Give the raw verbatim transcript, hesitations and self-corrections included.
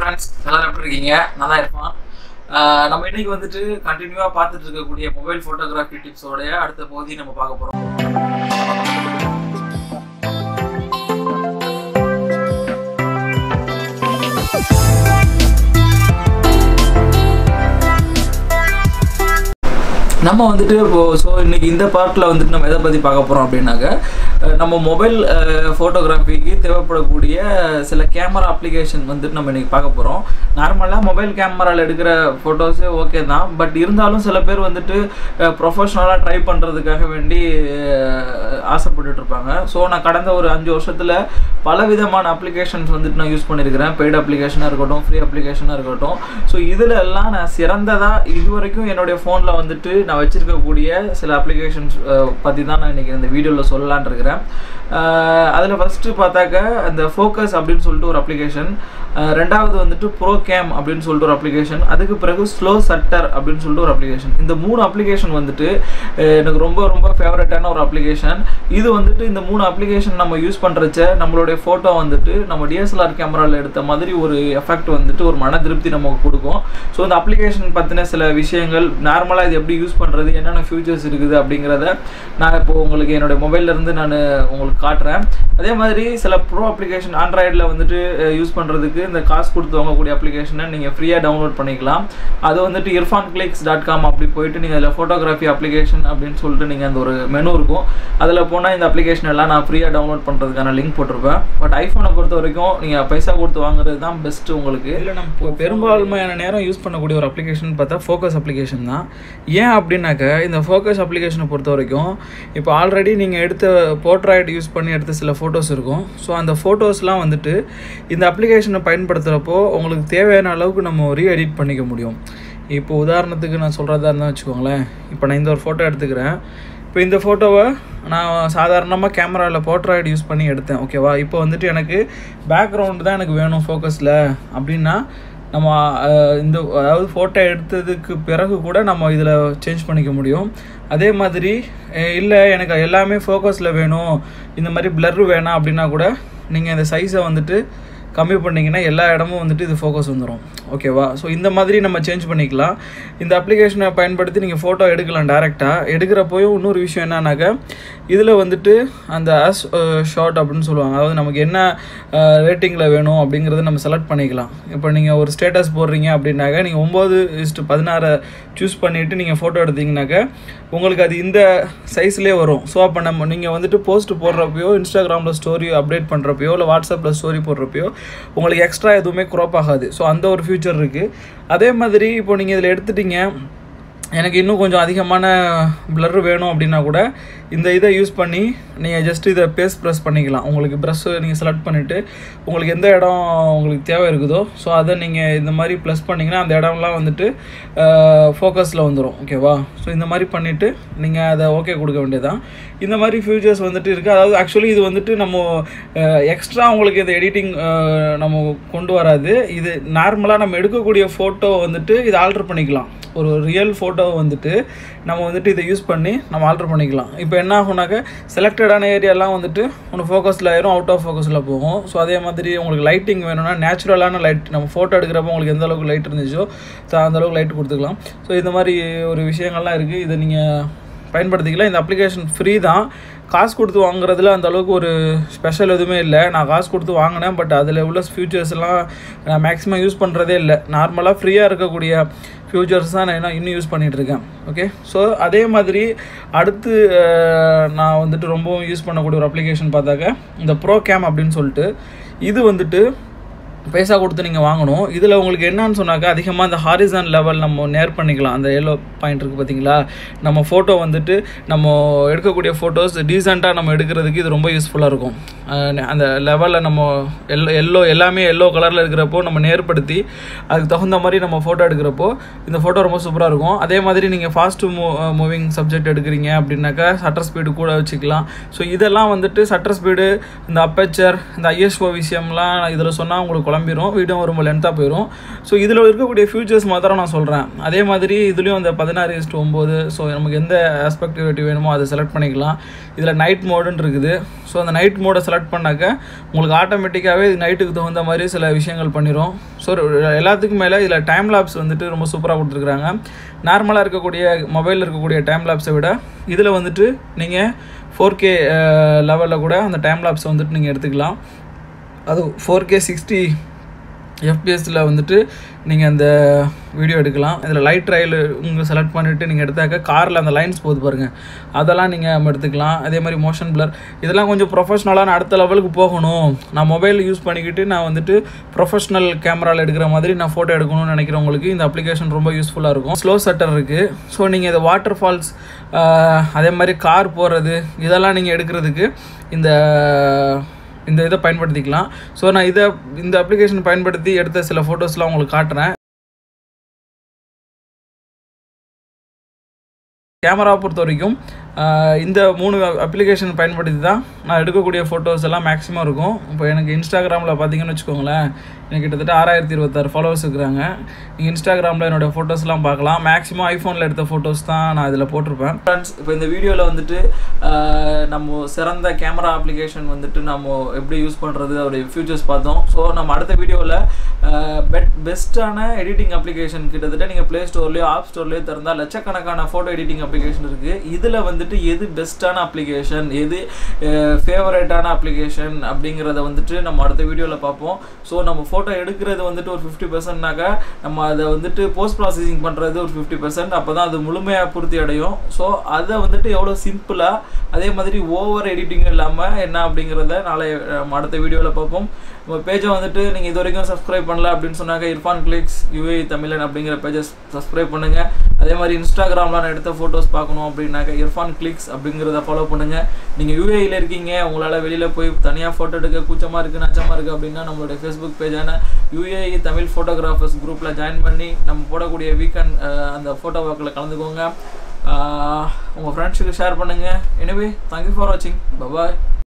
friends, எல்லாரும் எப்படி இருக்கீங்க? நல்லா இருப்போம். நம்ம இன்னைக்கு வந்துட்டு கண்டினியூவா பார்த்துட்டு இருக்கக்கூடிய மொபைல் போட்டோகிராஃபி டிப்ஸோட அடுத்த பகுதி நம்ம பார்க்க போறோம். நம்ம வந்துட்டு இப்போ ஸோ இன்றைக்கி இந்த பார்ட்டில் வந்துட்டு நம்ம எதை பற்றி பார்க்க போகிறோம் அப்படின்னாக்க நம்ம மொபைல் ஃபோட்டோகிராஃபிக்கு தேவைப்படக்கூடிய சில கேமரா அப்ளிகேஷன் வந்துட்டு நம்ம இன்றைக்கி பார்க்க போகிறோம். நார்மலாக மொபைல் கேமராவில் எடுக்கிற ஃபோட்டோஸே ஓகே தான், பட் இருந்தாலும் சில பேர் வந்துட்டு ப்ரொஃபஷ்னலாக ட்ரை பண்ணுறதுக்காக வேண்டி ஆசைப்பட்டுட்ருப்பாங்க. ஸோ நான் கடந்த ஒரு அஞ்சு வருஷத்தில் பல விதமான அப்ளிகேஷன்ஸ் வந்துட்டு நான் யூஸ் பண்ணியிருக்கிறேன். பெய்டு அப்ளிகேஷனாக இருக்கட்டும், ஃப்ரீ அப்ளிகேஷனாக இருக்கட்டும். ஸோ இதில் எல்லாம் நான் சிறந்ததாக இது வரைக்கும் என்னுடைய ஃபோனில் வந்துட்டு நான் வச்சுருக்கக்கூடிய சில அப்ளிகேஷன்ஸ் பற்றி தான் நான் இன்றைக்கி இந்த வீடியோவில் சொல்லலான் இருக்கிறேன். அதில் ஃபஸ்ட்டு பார்த்தாக்க அந்த ஃபோக்கஸ் அப்படின்னு சொல்லிட்டு ஒரு அப்ளிகேஷன், ரெண்டாவது வந்துட்டு ப்ரோ கேம் அப்படின்னு சொல்லிட்டு ஒரு அப்ளிகேஷன், அதுக்கு பிறகு ஸ்லோ சட்டர் அப்படின்னு சொல்லிட்டு ஒரு அப்ளிகேஷன். இந்த மூணு அப்ளிகேஷன் வந்துட்டு எனக்கு ரொம்ப ரொம்ப ஃபேவரட்டான ஒரு அப்ளிகேஷன். இது வந்துட்டு இந்த மூணு அப்ளிகேஷன் நம்ம யூஸ் பண்ணுறச்ச நம்மளுடைய ஃபோட்டோ வந்துட்டு நம்ம டிஎஸ்எல்ஆர் கேமராவில் எடுத்த மாதிரி ஒரு எஃபெக்ட் வந்துட்டு ஒரு மன திருப்தி நமக்கு கொடுக்கும். ஸோ இந்த அப்ளிகேஷன் பற்றின சில விஷயங்கள், நார்மலாக இது எப்படி யூஸ் பண்ணுறது, என்னென்ன ஃபியூச்சர்ஸ் இருக்குது அப்படிங்கிறத நான் இப்போது உங்களுக்கு என்னுடைய மொபைல்லேருந்து நான் உங்களுக்கு காட்டுறேன். அதே மாதிரி சில ப்ரோ அப்ளிகேஷன் ஆண்ட்ராய்டில் வந்துட்டு யூஸ் பண்ணுறதுக்கு இந்த காசு கொடுத்து வாங்கக்கூடிய அப்ளிகேஷனை நீங்கள் ஃப்ரீயாக டவுன்லோட் பண்ணிக்கலாம். அது வந்துட்டு இர்ஃபான் கிளிக்ஸ் டாட் காம் அப்படி போயிட்டு நீங்கள் அதில் ஃபோட்டோகிராஃபி அப்ளிகேஷன் அப்படின்னு சொல்லிட்டு நீங்கள் அந்த ஒரு மெனு இருக்கும், அதில் போனால் இந்த அப்ளிகேஷன் எல்லாம் நான் ஃப்ரீயாக டவுன்லோட் பண்ணுறதுக்கான லிங்க் போட்டிருப்பேன். பட் ஐஃபோனை பொறுத்த வரைக்கும் நீங்கள் பைசா கொடுத்து வாங்குறது தான் பெஸ்ட்டு உங்களுக்கு. இல்லை நம்ம பெரும்பான்மையான நேரம் யூஸ் பண்ணக்கூடிய ஒரு அப்ளிகேஷன் பார்த்தா ஃபோக்கஸ் அப்ளிகேஷன் தான். ஏன் அப்படின்னாக்க இந்த ஃபோக்கஸ் அப்ளிகேஷனை பொறுத்த வரைக்கும் இப்போ ஆல்ரெடி நீங்கள் எடுத்த போர்ட்ரைட் யூஸ் பண்ணி எடுத்த சில ஃபோட்டோஸ் இருக்கும். ஸோ அந்த ஃபோட்டோஸ்லாம் வந்துட்டு இந்த அப்ளிகேஷனை பயன்படுத்துகிறப்போ உங்களுக்கு தேவையான அளவுக்கு நம்ம ரீ எடிட் பண்ணிக்க முடியும். இப்போ உதாரணத்துக்கு நான் சொல்கிறதா இருந்தால் வச்சுக்கோங்களேன், இப்போ நான் இந்த ஒரு ஃபோட்டோ எடுத்துக்கிறேன். இப்போ இந்த ஃபோட்டோவை நான் சாதாரணமாக கேமராவில் போர்ட்ரைட் யூஸ் பண்ணி எடுத்தேன், ஓகேவா? இப்போ வந்துட்டு எனக்கு பேக்ரவுண்டு தான் எனக்கு வேணும் ஃபோக்கஸில் அப்படின்னா நம்ம இந்த அதாவது ஃபோட்டோ எடுத்ததுக்கு பிறகு கூட நம்ம இதில் சேஞ்ச் பண்ணிக்க முடியும். அதே மாதிரி இல்லை எனக்கு எல்லாமே ஃபோக்கஸில் வேணும், இந்த மாதிரி பிளர் வேணாம் அப்படின்னா கூட நீங்கள் இந்த சைஸை வந்துட்டு கம்மி பண்ணிங்கன்னா எல்லா இடமும் வந்துட்டு இது ஃபோக்கஸ் வந்துடும், ஓகேவா? ஸோ இந்த மாதிரி நம்ம சேஞ்ச் பண்ணிக்கலாம். இந்த அப்ளிகேஷனை பயன்படுத்தி நீங்கள் ஃபோட்டோ எடுக்கலாம் டேரெக்டாக. எடுக்கிறப்போயும் இன்னொரு விஷயம் என்னன்னாக்கா இதில் வந்துட்டு அந்த ஆஸ் ஷார்ட் அப்படின்னு சொல்லுவாங்க, அதாவது நமக்கு என்ன ரேட்டிங்கில் வேணும் அப்படிங்கிறத நம்ம செலக்ட் பண்ணிக்கலாம். இப்போ நீங்கள் ஒரு ஸ்டேட்டஸ் போடுறீங்க அப்படின்னாக்கா நீங்கள் ஒம்பது இஸ்ட்டு பதினாறை சூஸ் பண்ணிவிட்டு நீங்கள் ஃபோட்டோ எடுத்தீங்கன்னாக்கா உங்களுக்கு அது இந்த சைஸ்லேயே வரும். ஸோ அப்போ நம்ம நீங்கள் வந்துட்டு போஸ்ட் போடுறப்பையோ, இன்ஸ்டாகிராமில் ஸ்டோரி அப்டேட் பண்ணுறப்பையோ, இல்லை வாட்ஸ்அப்பில் ஸ்டோரி போடுறப்பையோ உங்களுக்கு எக்ஸ்ட்ரா எதுவுமே க்ராப் ஆகாது. ஸோ அந்த ஒரு ஃபியூச்சர் இருக்குது. அதே மாதிரி இப்போ நீங்கள் இதில் எடுத்துட்டீங்க, எனக்கு இன்னும் கொஞ்சம் அதிகமான பிளர் வேணும் அப்படின்னா கூட இந்த இதை யூஸ் பண்ணி நீங்கள் ஜஸ்ட் இதை பேஸ் ப்ரெஸ் பண்ணிக்கலாம். உங்களுக்கு ப்ரெஷ்ஷு நீங்கள் செலக்ட் பண்ணிவிட்டு உங்களுக்கு எந்த இடம் உங்களுக்கு தேவை இருக்குதோ ஸோ அதை நீங்கள் இந்த மாதிரி ப்ளஸ் பண்ணிங்கன்னா அந்த இடம்லாம் வந்துட்டு ஃபோக்கஸில் வந்துடும், ஓகேவா? ஸோ இந்த மாதிரி பண்ணிவிட்டு நீங்கள் அதை ஓகே கொடுக்க வேண்டியதான். இந்த மாதிரி ஃபியூச்சர்ஸ் வந்துட்டு இருக்குது. அதாவது ஆக்சுவலி இது வந்துட்டு நம்ம எக்ஸ்ட்ரா உங்களுக்கு இந்த எடிட்டிங் நம்ம கொண்டு வராது. இது நார்மலாக நம்ம எடுக்கக்கூடிய ஃபோட்டோ வந்துட்டு இதை ஆல்ட்ரு பண்ணிக்கலாம். ஒரு ரியல் ஃபோட்டோவை வந்துட்டு நம்ம வந்துட்டு இதை யூஸ் பண்ணி நம்ம ஆல்ட்ரு பண்ணிக்கலாம். இப்போ என்ன ஆகுனாக்க செலக்டடான ஏரியாலாம் வந்துட்டு ஒன்று ஃபோக்கஸில் ஆயிரும், அவுட் ஆஃப் ஃபோக்கஸில் போகும். ஸோ அதே மாதிரி உங்களுக்கு லைட்டிங் வேணும்னா நேச்சுரலான லைட், நம்ம ஃபோட்டோ எடுக்கிறப்போ உங்களுக்கு எந்த அளவுக்கு லைட் இருந்துச்சோ ஸோ அந்தளவுக்கு லைட் கொடுத்துக்கலாம். ஸோ இந்த மாதிரி ஒரு விஷயங்கள்லாம் இருக்குது, இதை நீங்கள் பயன்படுத்திக்கலாம். இந்த அப்ளிகேஷன் ஃப்ரீ தான், காசு கொடுத்து வாங்குறதுல அந்த அளவுக்கு ஒரு ஸ்பெஷல் எதுவுமே இல்லை. நான் காசு கொடுத்து வாங்கினேன், பட் அதில் உள்ள ஃபியூச்சர்ஸ் எல்லாம் நான் மேக்ஸிமம் யூஸ் பண்ணுறதே இல்லை. நார்மலாக ஃப்ரீயாக இருக்கக்கூடிய ஃபியூச்சர்ஸ் தான் நான் இன்னும் யூஸ் பண்ணிகிட்ருக்கேன், ஓகே? ஸோ அதே மாதிரி அடுத்து நான் வந்துட்டு ரொம்பவும் யூஸ் பண்ணக்கூடிய ஒரு அப்ளிகேஷன் பார்த்தாக்க இந்த ப்ரோ கேம் அப்படின்னு சொல்லிட்டு, இது வந்துட்டு பைசா கொடுத்து நீங்கள் வாங்கணும். இதில் உங்களுக்கு என்னன்னு சொன்னாக்கா அதிகமாக அந்த ஹாரிசான் லெவல் நம்ம நேர் பண்ணிக்கலாம். அந்த எல்லோ பாயிண்ட் இருக்குது பார்த்தீங்களா, நம்ம ஃபோட்டோ வந்துட்டு நம்ம எடுக்கக்கூடிய ஃபோட்டோஸ் டீசெண்டாக நம்ம எடுக்கிறதுக்கு இது ரொம்ப யூஸ்ஃபுல்லாக இருக்கும். அந்த லெவலில் நம்ம எல்லோ எல்லோ எல்லாமே எல்லோ கலரில் இருக்கிறப்போ நம்ம நேர்படுத்தி அதுக்கு தகுந்த மாதிரி நம்ம ஃபோட்டோ எடுக்கிறப்போ இந்த ஃபோட்டோ ரொம்ப சூப்பராக இருக்கும். அதே மாதிரி நீங்கள் ஃபாஸ்ட்டு மூ மூவிங் சப்ஜெக்ட் எடுக்கிறீங்க அப்படின்னாக்கா சட்டர் ஸ்பீடு கூட வச்சுக்கலாம். ஸோ இதெல்லாம் வந்துட்டு சட்டர் ஸ்பீடு, இந்த அப்பேச்சர், இந்த ஐஎஸ்ஓ விஷயம்லாம் இதில் சொன்னால் உங்களுக்கு குழம்பிடும், வீடியோ ரொம்ப லென்த்தாக போயிடும். ஸோ இதில் இருக்கக்கூடிய ஃபியூச்சர்ஸ் மாத்திரம் நான் சொல்கிறேன். அதே மாதிரி இதுலேயும் அந்த பதினாறு இஸ்ட்டு ஒம்பது, ஸோ நமக்கு எந்த ஆஸ்பெக்டிவிட்டி வேணுமோ அதை செலக்ட் பண்ணிக்கலாம். இதில் நைட் மோடுன்னு இருக்குது. ஸோ அந்த நைட் மோடை செலக்ட் செலக்ட் பண்ணாக்க உங்களுக்கு ஆட்டோமேட்டிக்காகவே இது நைட்டுக்கு தகுந்த மாதிரி சில விஷயங்கள் பண்ணிடும். ஸோ எல்லாத்துக்கும் மேலே இதில் டைம் லேப்ஸ் வந்துட்டு ரொம்ப சூப்பராக கொடுத்துருக்குறாங்க. நார்மலாக இருக்கக்கூடிய மொபைலில் இருக்கக்கூடிய டைம் லேப்ஸை விட இதில் வந்துட்டு நீங்கள் ஃபோர் கே லெவலில் கூட அந்த டைம் லேப்ஸை வந்துட்டு நீங்கள் எடுத்துக்கலாம். அது ஃபோர் கே சிக்ஸ்டி எஃப்பிஎஸ்ல வந்துட்டு நீங்கள் அந்த வீடியோ எடுக்கலாம். இதில் லைட் ட்ரையல் உங்கள் செலக்ட் பண்ணிவிட்டு நீங்கள் எடுத்தாக்க காரில் அந்த லைன்ஸ் போது பாருங்கள், அதெல்லாம் நீங்கள் நம்ம எடுத்துக்கலாம். அதே மாதிரி மோஷன் பிளர் இதெல்லாம் கொஞ்சம் ப்ரொஃபஷ்னலாக நான் அடுத்த லெவலுக்கு போகணும், நான் மொபைல் யூஸ் பண்ணிக்கிட்டு நான் வந்துட்டு ப்ரொஃபஷ்னல் கேமராவில் எடுக்கிற மாதிரி நான் ஃபோட்டோ எடுக்கணும்னு நினைக்கிறவங்களுக்கு இந்த அப்ளிகேஷன் ரொம்ப யூஸ்ஃபுல்லாக இருக்கும். ஸ்லோ ஷட்டர் இருக்குது. ஸோ நீங்கள் இந்த வாட்டர் ஃபால்ஸ் அதே மாதிரி கார் போகிறது இதெல்லாம் நீங்கள் எடுக்கிறதுக்கு இந்த இந்த இதை பயன்படுத்திக்கலாம். ஸோ நான் இதை இந்த அப்ளிகேஷன் பயன்படுத்தி எடுத்த சில ஃபோட்டோஸ்லாம் உங்களுக்கு காட்டுறேன். கேமரா பொறுத்த வரைக்கும் இந்த மூணு அப்ளிகேஷன் பயன்படுத்தி தான் நான் எடுக்கக்கூடிய ஃபோட்டோஸ் எல்லாம் மேக்ஸிமம் இருக்கும். இப்போ எனக்கு இன்ஸ்டாகிராமில் பார்த்தீங்கன்னு வச்சுக்கோங்களேன், எனக்கு கிட்டத்தட்ட ஆறாயிரத்தி இருபத்தாறு ஃபாலோவர்ஸ் இருக்கிறாங்க. நீங்கள் இன்ஸ்டாகிராமில் என்னோடய ஃபோட்டோஸ்லாம் பார்க்கலாம். மேக்ஸிமம் ஐஃபோனில் எடுத்த ஃபோட்டோஸ் தான் நான் இதில் போட்டிருப்பேன். ஃப்ரெண்ட்ஸ், இப்போ இந்த வீடியோவில் வந்துட்டு நம்ம சிறந்த கேமரா அப்ளிகேஷன் வந்துட்டு நம்ம எப்படி யூஸ் பண்ணுறது அதோடைய ஃபியூச்சர்ஸ் பார்த்தோம். ஸோ நம்ம அடுத்த வீடியோவில் பெட் பெஸ்ட்டான எடிட்டிங் அப்ளிகேஷன் கிட்டத்தட்ட நீங்கள் ப்ளே ஸ்டோர்லேயோ ஆப் ஸ்டோர்லேயோ திறந்தால் லட்சக்கணக்கான ஃபோட்டோ எடிட்டிங் அப்ளிகேஷன் இருக்குது. இதில் வந்துட்டு எது பெஸ்ட்டான அப்ளிகேஷன், எது ஃபேவரட்டான அப்ளிகேஷன் அப்படிங்கிறத வந்துட்டு நம்ம அடுத்த வீடியோவில் பார்ப்போம். ஸோ நம்ம ஃபோட்டோ எடுக்கிறது வந்துட்டு ஒரு ஃபிஃப்டி பர்சன்ட்னாக்கா நம்ம அதை வந்துட்டு போஸ்ட் ப்ராசஸிங் பண்ணுறது ஒரு ஃபிஃப்டி பர்சன்ட், அப்போ தான் அது முழுமையாக பூர்த்தி அடையும். ஸோ அதை வந்துட்டு எவ்வளோ சிம்பிளாக அதே மாதிரி ஓவர் எடிட்டிங் இல்லாமல் என்ன அப்படிங்கிறத நாளை நம்ம அடுத்த வீடியோவில் பார்ப்போம். நம்ம பேஜை வந்துட்டு நீங்கள் இது வரைக்கும் சப்ஸ்கிரைப் பண்ணல அப்படின்னு சொன்னாக்க இர்ஃபான் கிளிக்ஸ் யூஏஇ தமிழன் அப்படிங்கிற பேஜை சப்ஸ்கிரைப் பண்ணுங்கள். அதே மாதிரி இன்ஸ்டாகிராமில் நான் எடுத்த ஃபோட்டோஸ் பார்க்கணும் அப்படின்னாக்க இர்ஃபான் கிளிக்ஸ் அப்படிங்கிறத ஃபாலோ பண்ணுங்கள். நீங்கள் யூஏஇயில் இருக்கீங்க, உங்களால் வெளியில் போய் தனியாக ஃபோட்டோ எடுக்க கூச்சமாக இருக்குது நச்சமாக இருக்குது அப்படின்னா நம்மளுடைய ஃபேஸ்புக் பேஜான யூஏஇ தமிழ் ஃபோட்டோகிராஃபர்ஸ் குரூப்பில் ஜாயின் பண்ணி நம்ம போடக்கூடிய வீக்கெண்ட் அந்த ஃபோட்டோ வாக்கில் கலந்துக்கோங்க. உங்கள் ஃப்ரெண்ட்ஸுக்கு ஷேர் பண்ணுங்கள். எனிவே, தேங்க்யூ ஃபார் வாட்சிங். பாய்.